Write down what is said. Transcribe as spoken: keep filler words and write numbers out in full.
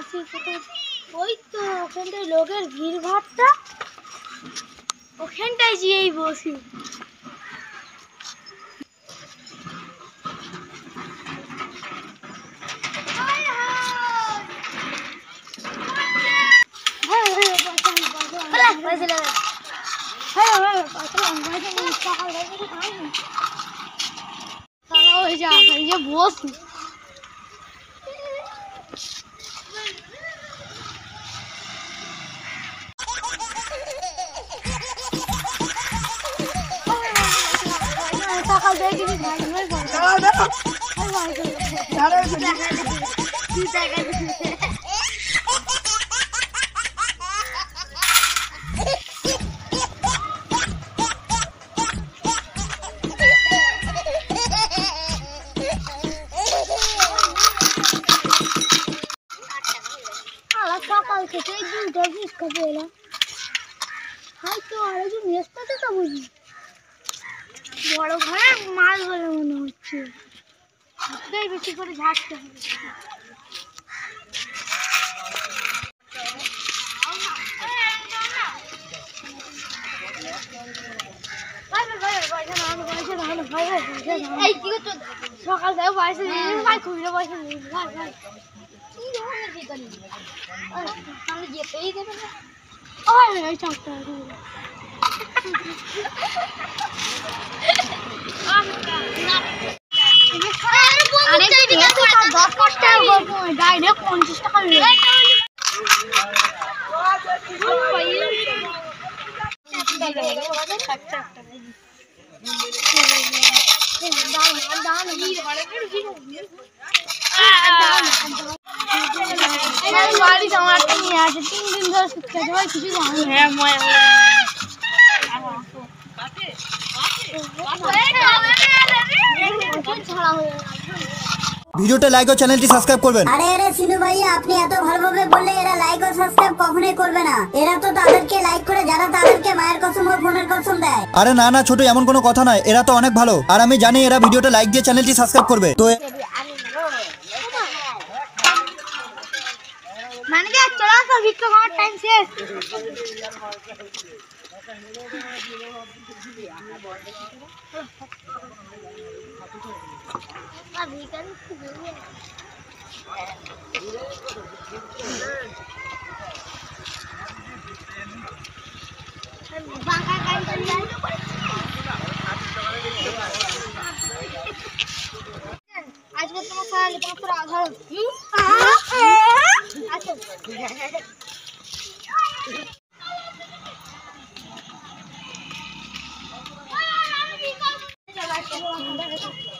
ওই তো ওখানটায় লোকের ভিড় ভাড়টা, ওখানটায় যেয়েই বসি। বসি সকাল থেকে সকাল থেকে দুটো ভিক্ষা পেলাম, হয়তো আরেকজন মেসটাতে তো বুঝি বড় ঘরে মাছ বলে মনে হচ্ছে, হাতটাই বেশি করে ঝাড়তে হবে। সকাল থেকে পয়সা নিয়ে ভাই খুবই পয়সা নিয়ে ভাই ভাই কি ধরনের ভিখারি সামনে যেতেই দেবে না। ওই চারটা দশ পাঁচ টাকা ডাইরেক্ট পঞ্চাশ টাকা বাড়ি জামাটা নিয়ে আছে, তিন দিন ধরে সুদ খেতে ভাই কিছু জানি। হ্যাঁ ময়া ভিডিওটা লাইক ও চ্যানেলটি সাবস্ক্রাইব করবেন। আরে আরে সিনু ভাইয়া, আপনি এত ভালোভাবে বললে এরা লাইক ও সাবস্ক্রাইব কখনোই করবে না। এরা তো তাদেরকে লাইক করে যারা তাদেরকে মায়ের কসম ও বোনের কসম দেয়। আরে না না ছোট, এমন কোনো কথা নয়, এরা তো অনেক ভালো, আর আমি জানি এরা ভিডিওটা লাইক দিয়ে চ্যানেলটি সাবস্ক্রাইব করবে। তো মানে কি চলো তো ভিক্ষা খাওয়ার টাইম শেষ। আজকে তোমার খালি তোমার আধার আচ্ছা